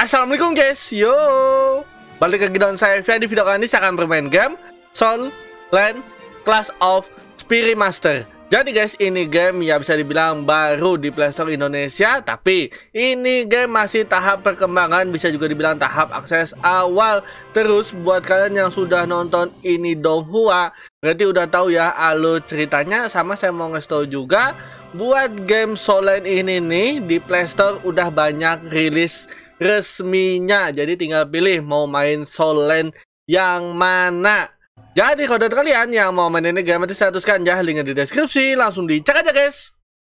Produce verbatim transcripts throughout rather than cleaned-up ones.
Assalamualaikum guys, yo balik lagi dengan saya Fia. Di video kali ini saya akan bermain game Soul Land Clash of Spirit Master. Jadi guys, ini game ya bisa dibilang baru di Playstore Indonesia, tapi ini game masih tahap perkembangan, bisa juga dibilang tahap akses awal. Terus buat kalian yang sudah nonton ini Donghua, berarti udah tahu ya alur ceritanya. Sama saya mau ngasih tahu juga, buat game Soul Land ini nih di Playstore udah banyak rilis resminya, jadi tinggal pilih mau main Soul Land yang mana. Jadi kalau dari kalian yang mau main ini game, nanti saya tuliskan ya linknya di deskripsi, langsung dicek aja guys.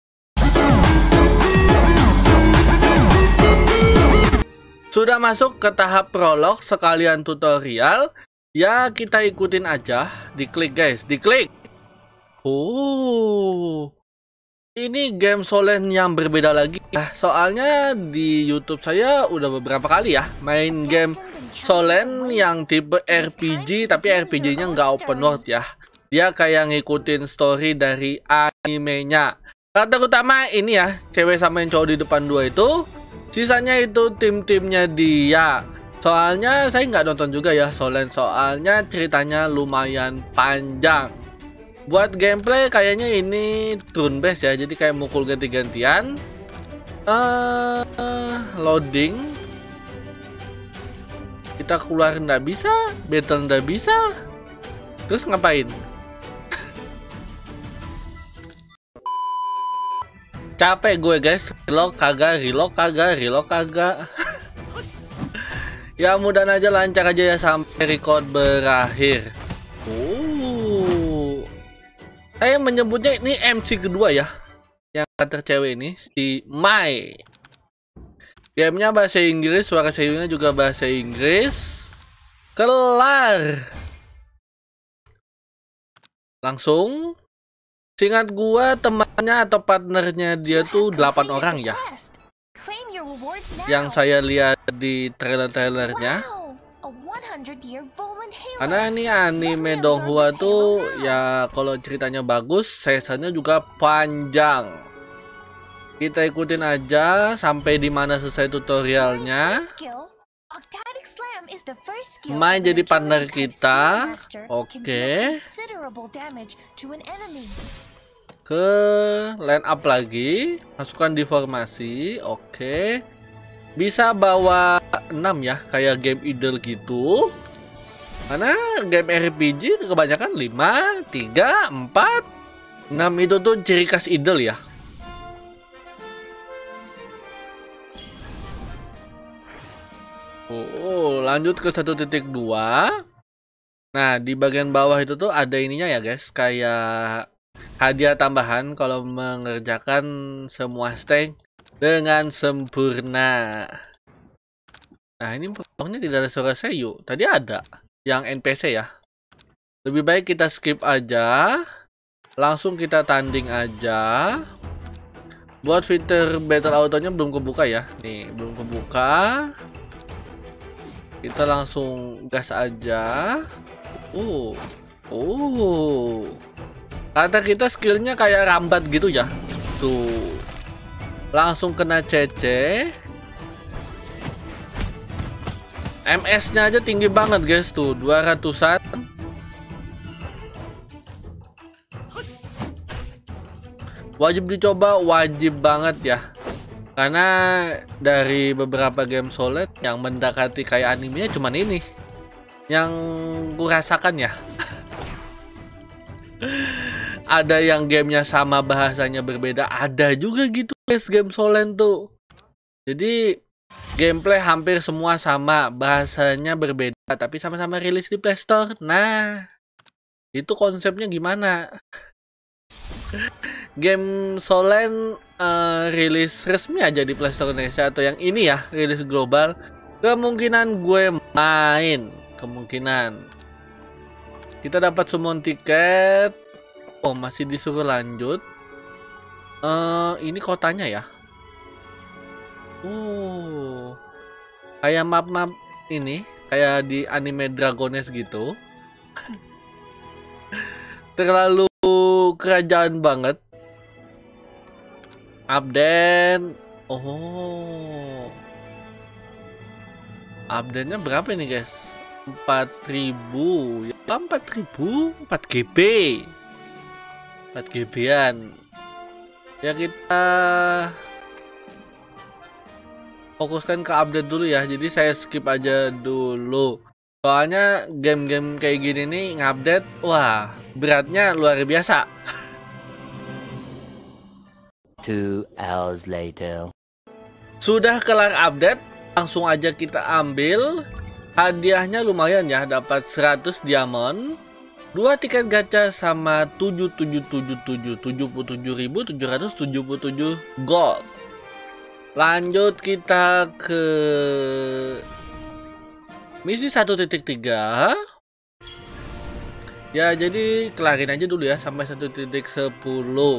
Sudah masuk ke tahap prolog sekalian tutorial, ya kita ikutin aja, diklik guys, diklik. Oh, ini game Soul Land yang berbeda lagi ya. Soalnya di YouTube saya udah beberapa kali ya main game Soul Land yang tipe R P G, tapi R P G-nya nggak open world ya. Dia kayak ngikutin story dari animenya. Karakter utama ini ya, cewek sama yang cowok di depan dua itu. Sisanya itu tim-timnya dia. Soalnya saya nggak nonton juga ya Soul Land, soalnya ceritanya lumayan panjang. Buat gameplay kayaknya ini turn based ya, jadi kayak mukul ganti-gantian. Uh, loading. Kita keluar nggak bisa, battle nggak bisa. Terus ngapain? Capek gue guys, reload kagak, reload kagak, reload kagak. Ya mudah aja, lancar aja ya sampai record berakhir. Oh. Saya menyebutnya ini M C kedua ya, yang karakter cewek ini, si Mai. Gamenya bahasa Inggris, suara sayunya juga bahasa Inggris. Kelar. Langsung. Seingat gua temannya atau partnernya dia tuh delapan orang ya, yang saya lihat di trailer-trailernya. Karena ini anime Donghua tuh ya, kalau ceritanya bagus, seasonnya juga panjang. Kita ikutin aja sampai di mana selesai tutorialnya. Mai jadi partner kita. Oke. Ke line up lagi, masukkan di formasi. Oke. Bisa bawa enam ya, kayak game idle gitu. Karena game R P G kebanyakan lima, tiga, empat, enam itu tuh ciri khas idle ya. Oh, lanjut ke satu titik dua. Nah, di bagian bawah itu tuh ada ininya ya guys, kayak hadiah tambahan kalau mengerjakan semua stage dengan sempurna. Nah, ini pokoknya tidak ada suara Seiyu. Tadi ada yang N P C ya. Lebih baik kita skip aja. Langsung kita tanding aja. Buat fitur battle autonya belum kebuka ya. Nih, belum kebuka. Kita langsung gas aja. Uh. Uh. Kata kita skillnya kayak rambat gitu ya. Tuh. Langsung kena C C. M S-nya aja tinggi banget guys tuh, dua ratusan. Wajib dicoba, wajib banget ya. Karena dari beberapa game Soul Land yang mendekati kayak animenya cuman ini yang gue rasakan ya. Ada yang gamenya sama bahasanya berbeda, ada juga gitu guys game Soul Land tuh. Jadi gameplay hampir semua sama, bahasanya berbeda, tapi sama-sama rilis di Playstore. Nah, itu konsepnya gimana? Game Soul Land uh, rilis resmi aja di Playstore Indonesia, atau yang ini ya, rilis global, kemungkinan gue main. Kemungkinan. Kita dapat summon tiket. Oh, masih disuruh lanjut. Uh, ini kotanya ya. Oh, kayak map-map ini, kayak di anime Dragones gitu. Terlalu kerajaan banget. Update. Oh, Update-nya berapa ini guys? empat ribu. Ya empat ribu, empat G B. empat G B-an. Ya kita fokuskan ke update dulu ya. Jadi saya skip aja dulu. Soalnya game-game kayak gini nih ngupdate, wah beratnya luar biasa. Two hours later. Sudah kelar update, langsung aja kita ambil. Hadiahnya lumayan ya, dapat seratus diamond, dua tiket gacha sama tujuh tujuh tujuh tujuh tujuh puluh tujuh ribu tujuh ratus tujuh puluh tujuh gold. Lanjut kita ke misi satu titik tiga. Ya, jadi kelarin aja dulu ya sampai satu titik sepuluh.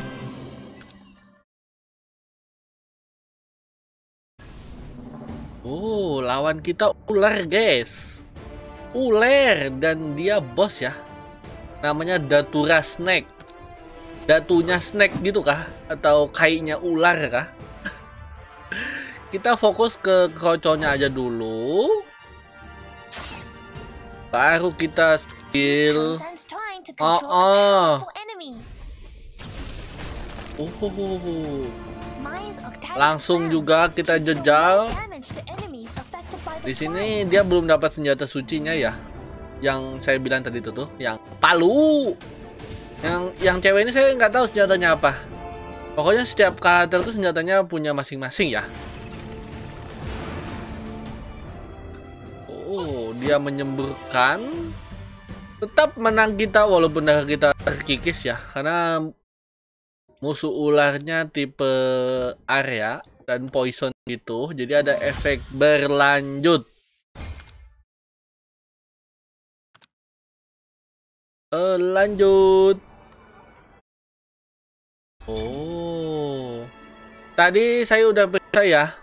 Oh, lawan kita ular, guys. Ular dan dia bos ya. Namanya Datura Snake. Datunya snake gitu kah? Atau kayaknya ular kah? Kita fokus ke kroconya aja dulu. Baru kita skill. Oh, oh. Oh. Langsung juga kita jejal. Di sini dia belum dapat senjata sucinya ya. Yang saya bilang tadi itu tuh, yang palu. Yang yang cewek ini saya nggak tahu senjatanya apa. Pokoknya setiap karakter tuh senjatanya punya masing-masing ya. Oh, dia menyemburkan. Tetap menang kita walaupun darah kita terkikis ya, karena musuh ularnya tipe area dan poison gitu, jadi ada efek berlanjut. Uh, lanjut. Oh, tadi saya udah percaya.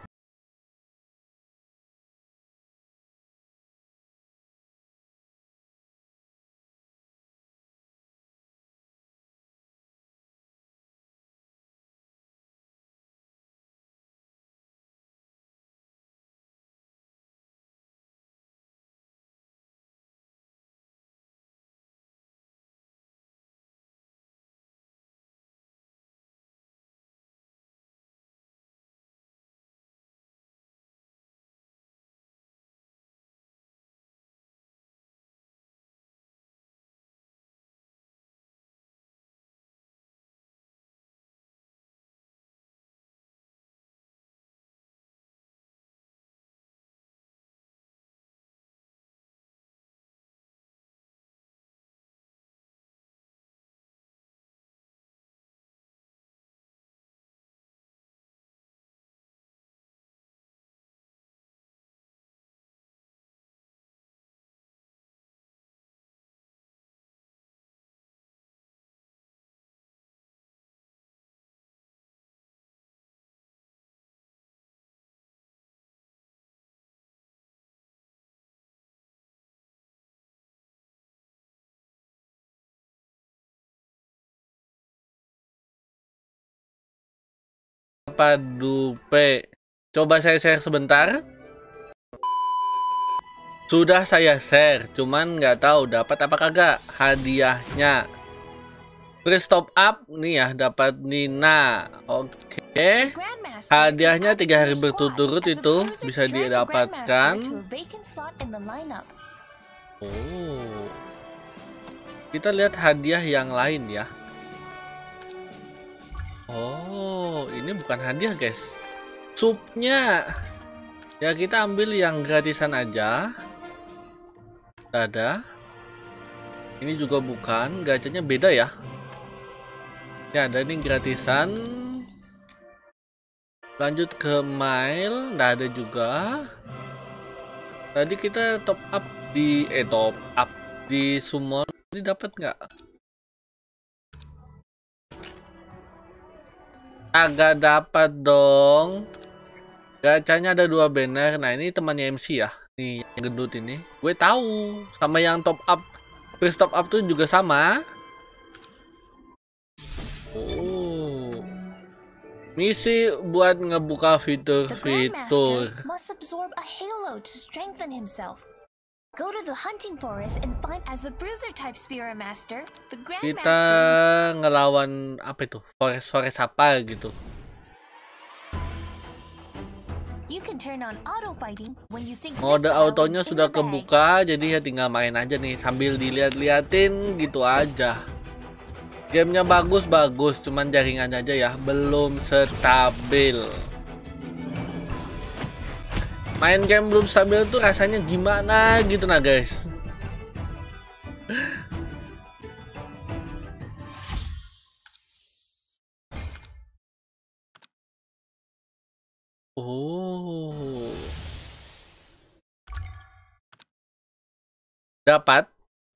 Apa dupe? Coba saya share sebentar. Sudah saya share, cuman nggak tahu dapat apa kagak hadiahnya. Free top up nih ya, dapat Nina. Oke. Hadiahnya tiga hari berturut-turut itu bisa didapatkan. Oh. Kita lihat hadiah yang lain ya. Oh, ini bukan hadiah guys, supnya ya. Kita ambil yang gratisan aja. Ada ini juga bukan, gacanya beda ya. Ya ada ini gratisan. Lanjut ke mile, nggak ada juga. Tadi kita top up di eh top up di summon, ini dapat nggak? Agak dapat dong. Gacanya ada dua banner. Nah ini temannya M C ya. Nih yang gendut ini. Gue tahu. Sama yang top up. First top up tuh juga sama. Oh. Misi buat ngebuka The fitur-fitur. Grandmaster must absorb a halo to strengthen himself. Go to the hunting forest and find as a bruiser type Spirit Master, the Kita Grandmaster. ngelawan apa itu? Forest-forest apa gitu. You can turn on auto fighting when you think this Mode battle autonya is in sudah the bag. kebuka, jadi ya tinggal main aja nih sambil dilihat-liatin gitu aja. Gamenya bagus-bagus, cuman jaringan aja ya belum stabil. Main game belum stabil tuh rasanya gimana gitu nah guys. Oh. Dapat.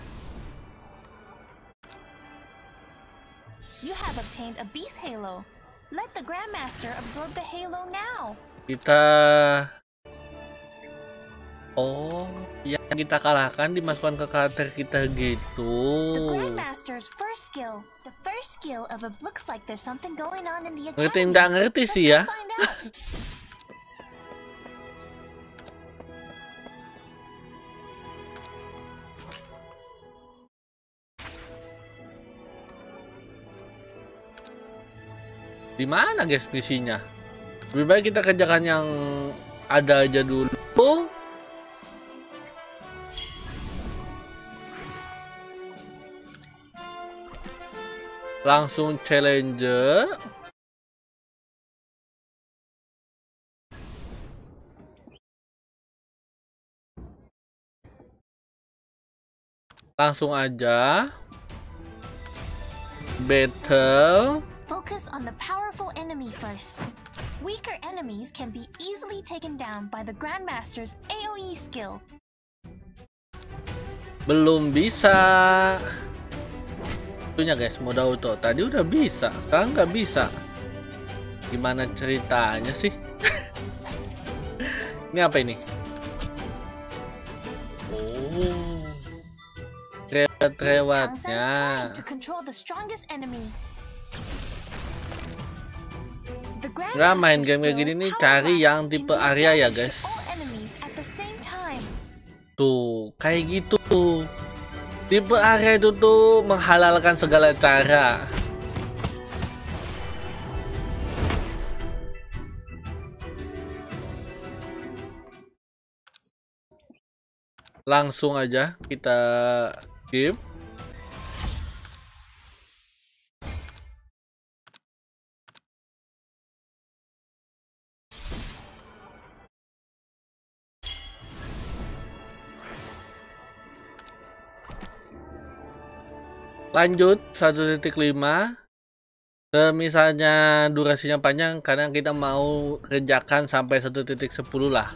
You have obtained a Beast Halo. Let the Grandmaster absorb the Halo now. Kita Oh, yang kita kalahkan dimasukkan ke karakter kita gitu. The Grandmaster's first skill. The first skill of a looks like there's something going on in the Ngerti academy. nggak ngerti Let's sih go ya. find out. Di mana guys misinya? Lebih baik kita kerjakan yang ada aja dulu. Langsung challenger. Langsung aja. Battle. Focus on the powerful enemy first. Weaker enemies can be easily taken down by the Grandmaster's A O E skill. Belum bisa. Itunya guys, mode auto. Tadi udah bisa, sekarang nggak bisa. Gimana ceritanya sih? Ini apa ini? Oh, Use Tang San's reward-rewardnya. pride to control the strongest enemy. The Nggak main Grandmaster's game kayak gini skill, nih, Power cari Blast, yang can tipe do area ya damage guys. to all enemies at the same time. Tuh, kayak gitu. Tipe area itu tuh menghalalkan segala cara. Langsung aja kita skip. Lanjut satu titik lima. Misalnya durasinya panjang karena kita mau kerjakan sampai satu titik sepuluh lah.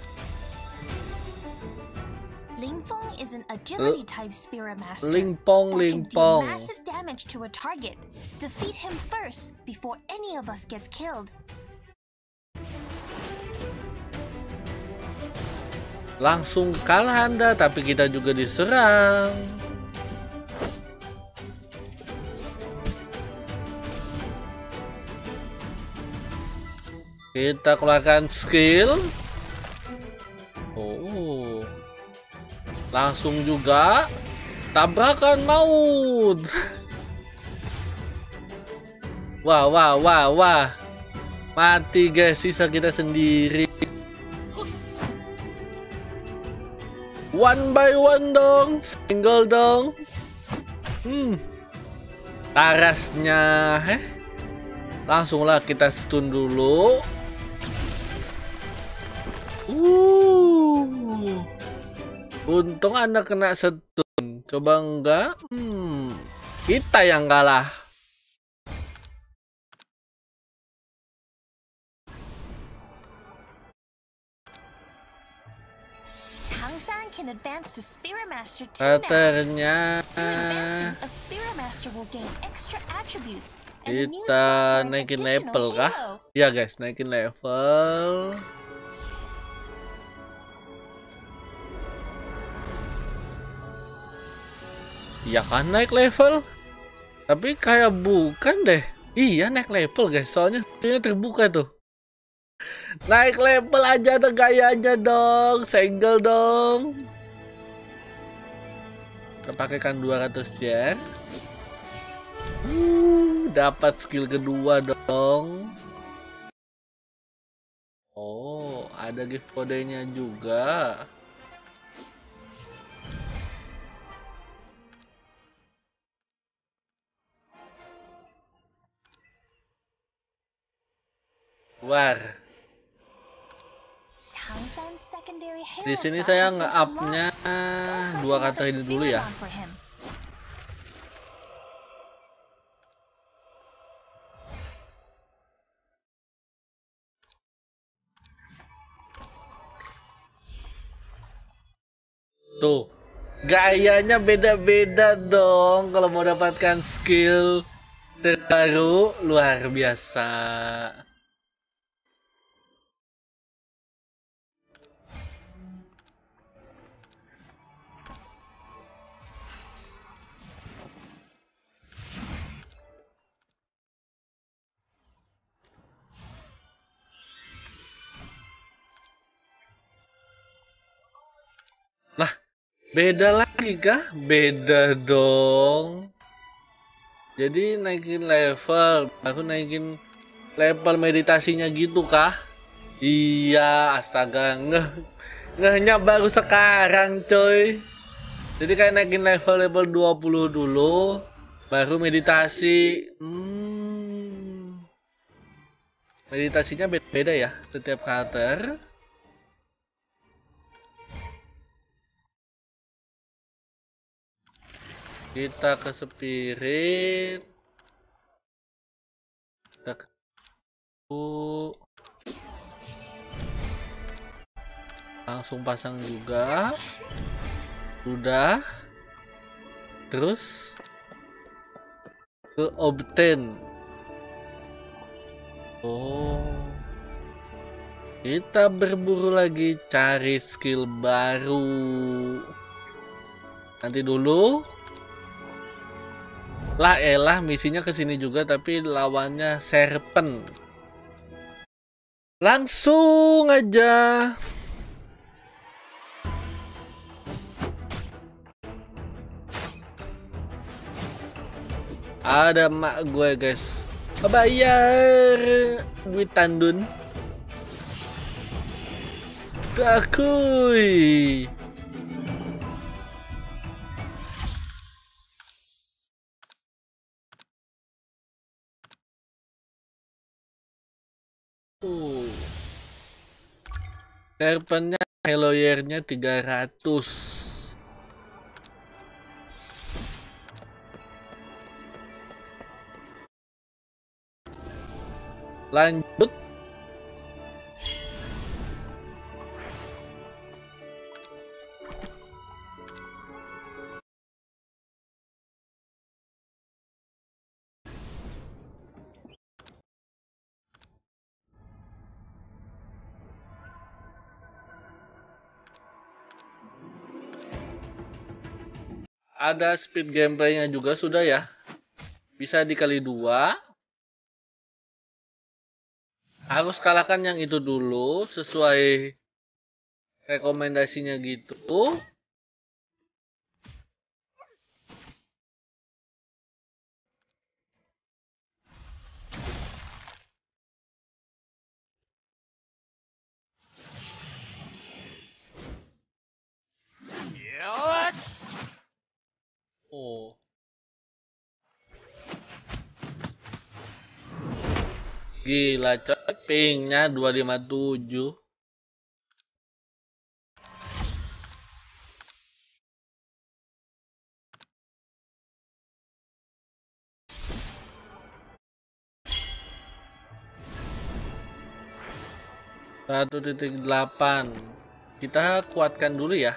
Lingfeng is an agility type Spirit Master. Lingpong, that can deal lingpong. massive damage to a target. Defeat him first before any of us gets killed. Langsung kalah Anda, tapi kita juga diserang. Kita keluarkan skill. Oh. Langsung juga tabrakan maut. Wah, wah, wah, wah. Mati guys, sisa kita sendiri. One by one dong, single dong. Hmm. Tarasnya, heh. Langsunglah kita stun dulu. Uh. Untung Anda kena stun. Coba enggak? Hmm. Kita yang kalah. Tangshan can advance to Spirit Master two now. Karakternya Through advancing, a Spirit Master will gain extra attributes and a new kita slot for an naikin additional level kah? halo. Ya guys, naikin level. Ya kan naik level. Tapi kayak bukan deh. Iya, naik level guys. Soalnya ini terbuka tuh. Naik level aja ada gayanya dong. Senggel dong. Kita pakaikan dua ratus yen. Uh, dapat skill kedua dong. Oh, ada gift kodenya juga. War. Townsend's secondary Di hero sini cell saya has been nge-up-nya unlocked. dua Looks like kata another ini dulu ya. Spherodon for him. Tuh, gayanya beda-beda dong kalau mau dapatkan skill terbaru luar biasa. Lah, beda lagi kah? Beda dong. Jadi naikin level, baru naikin level meditasinya gitu kah? Iya, astaga, ngeh ngehnya baru sekarang coy. Jadi kayak naikin level-level dua puluh dulu, baru meditasi. Hmm. Meditasinya beda-beda ya, setiap karakter. Kita ke spirit. Kita ke langsung pasang juga. Udah. Terus ke obtain. Oh. Kita berburu lagi cari skill baru. Nanti dulu. Lah elah misinya ke sini juga tapi lawannya serpent. Langsung aja. Ada mak gue guys. Bayar duit tandun. Takui. Uh. Serpennya Hello Year-nya tiga ratus. Lanjut. Ada speed gameplaynya juga sudah ya. Bisa dikali dua. Harus kalahkan yang itu dulu sesuai rekomendasinya gitu. Oh. Gila coy, pingnya dua lima tujuh. satu titik delapan. Kita kuatkan dulu ya.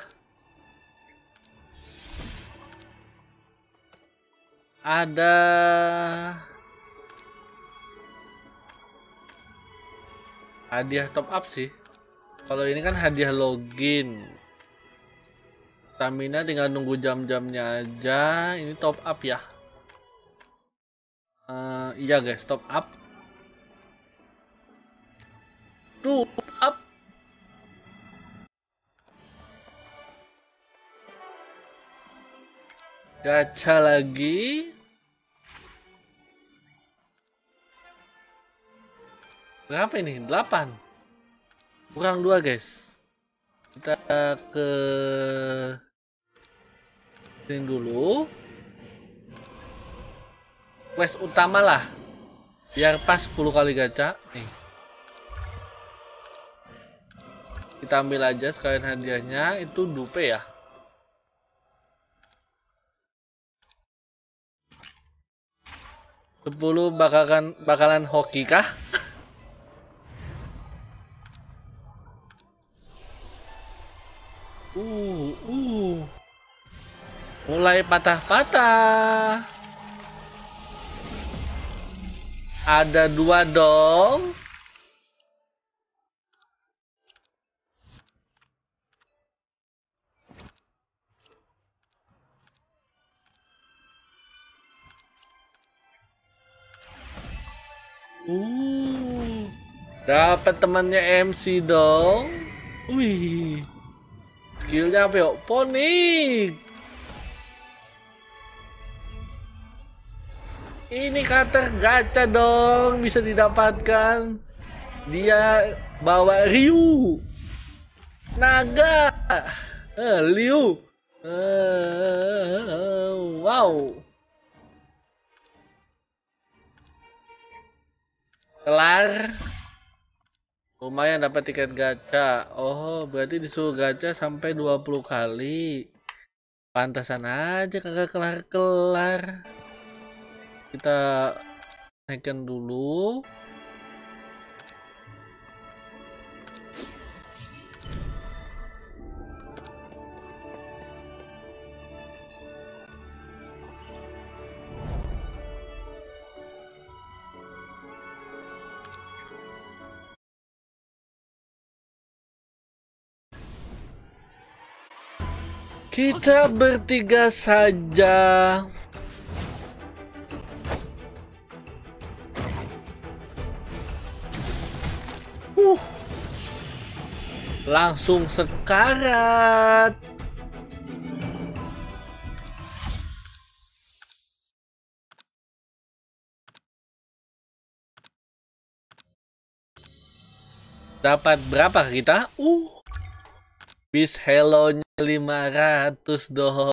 Ada hadiah top up sih. Kalau ini kan hadiah login. Stamina tinggal nunggu jam-jamnya aja. Ini top up ya. Eh, iya guys, top up. Tuh, top up. Gacha lagi. Berapa ini? delapan. Kurang dua guys. Kita ke sini dulu. Quest utama lah. Biar pas sepuluh kali gacha. Nih. Kita ambil aja sekalian hadiahnya. Itu dupe ya. sepuluh bakalan bakalan hoki kah? uh, uh. Mulai patah-patah. Ada dua dong. Uh, dapat temannya M C dong. Wih, skillnya apa yuk? Ponik. Ini kata gacha dong, bisa didapatkan. Dia bawa Ryu, naga, eh, Liu. Eh, wow. Kelar. Lumayan dapat tiket gacha. Oh, berarti disuruh gacha sampai dua puluh kali. Pantasan aja kagak kelar-kelar. Kita naikkan dulu. Kita bertiga saja. Uh. Langsung sekarat. Dapat berapa kita? Uh. Bis hello-nya lima ratus doh.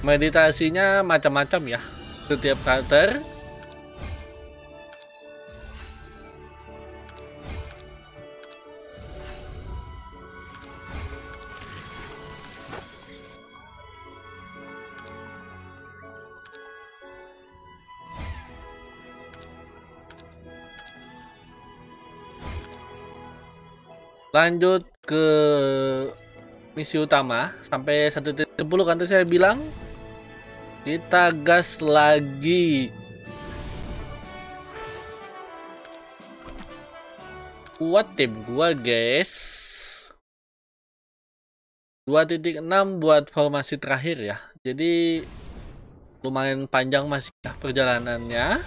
Meditasinya macam-macam ya, setiap karakter. Lanjut ke misi utama sampai satu titik sepuluh kan tadi saya bilang. Kita gas lagi. Kuat tim gua, guys. dua titik enam buat formasi terakhir ya. Jadi lumayan panjang masih ya perjalanannya.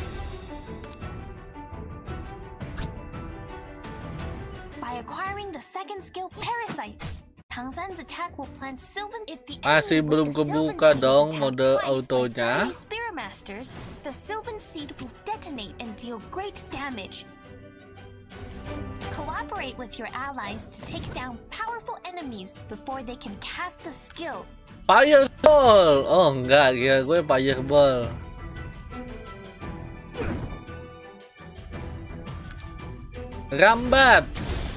The second skill, Parasite. Tangzan's attack will plant Sylvan if the Masih belum kebuka dong mode autonya. Spearmasters, the Sylvan seed will detonate and deal great damage. Cooperate with your allies to take down powerful enemies before they can cast a skill. Fireball. Oh enggak, ya gue Fireball. Rambat.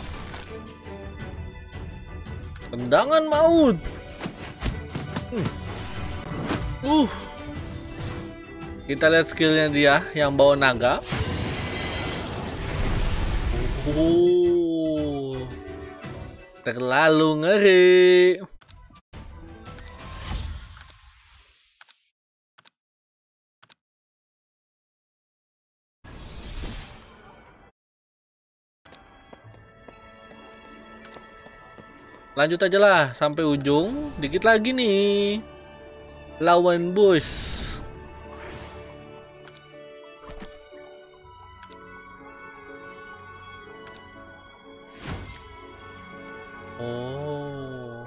Tendangan maut. Hmm. Uh. Kita lihat skillnya dia yang bawa naga. Uh. Terlalu ngeri. Lanjut aja lah sampai ujung. Dikit lagi nih. Lawan bos. Oh.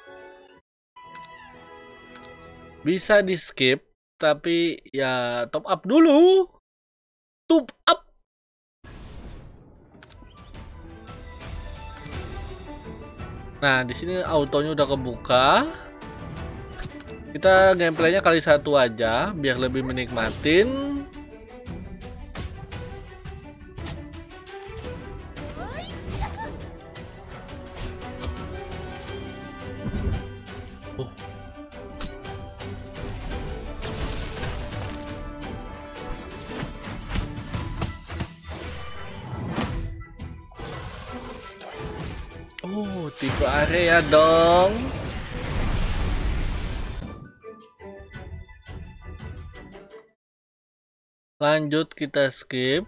Bisa di skip, tapi ya top up dulu. Top up. Nah, di sini autonya udah kebuka. Kita gameplaynya kali satu aja, biar lebih menikmatin. Oh. Oh, tipe area dong. Lanjut kita skip.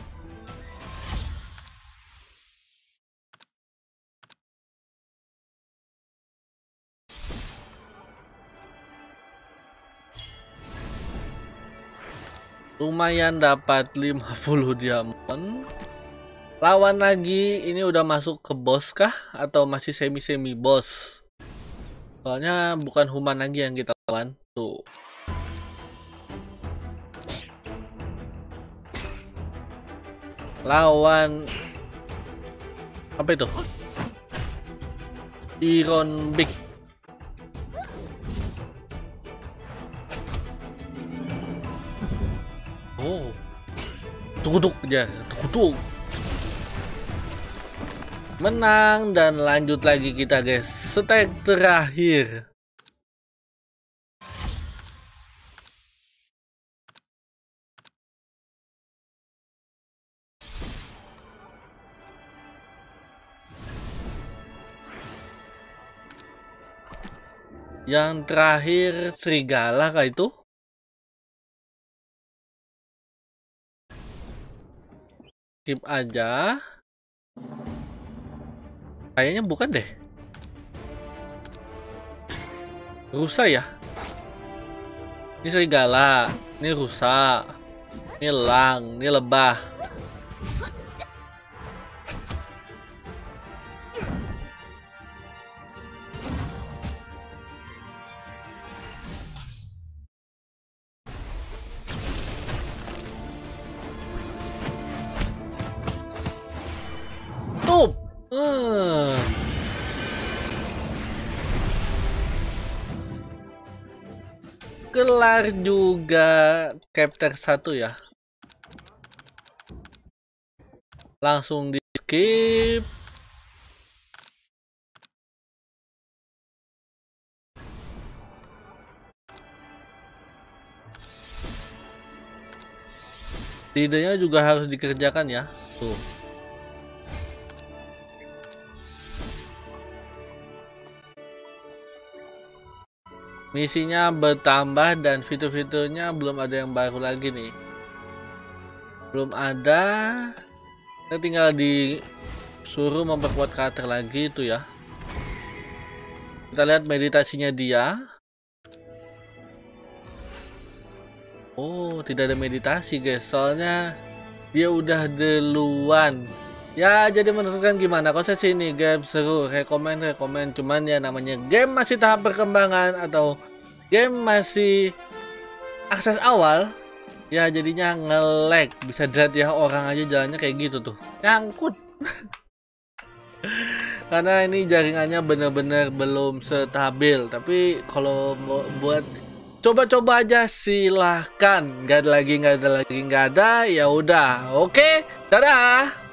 Lumayan dapat lima puluh diamond. Lawan lagi, ini udah masuk ke boss kah? Atau masih semi-semi boss? Soalnya bukan human lagi yang kita lawan. Tuh. Lawan apa itu? Iron Big. Oh. Tuk-tuk aja, tuk-tuk. Menang dan lanjut lagi kita, guys. Stage terakhir. Yang terakhir serigala kah itu? Skip aja. Kayaknya bukan deh. Rusa ya? Ini serigala, ini rusa, ini elang, ini lebah. Tuh. Hmm. kelar juga chapter satu ya. Langsung di skip. Idenya juga harus dikerjakan ya. Tuh. Misinya bertambah dan fitur-fiturnya belum ada yang baru lagi nih. Belum ada. Kita tinggal disuruh memperkuat karakter lagi itu ya. Kita lihat meditasinya dia. Oh, tidak ada meditasi guys. Soalnya dia udah duluan. Ya, jadi menurut kalian gimana? Kalau saya sini game seru, rekomen, rekomen. Cuman ya namanya game masih tahap perkembangan atau game masih akses awal. Ya jadinya nge-lag. Bisa dilihat ya orang aja jalannya kayak gitu tuh. Nyangkut. Karena ini jaringannya bener-bener belum stabil. Tapi kalau mau buat coba-coba aja silahkan. Nggak ada lagi, nggak ada lagi, nggak ada. Ya udah. Oke, dadah.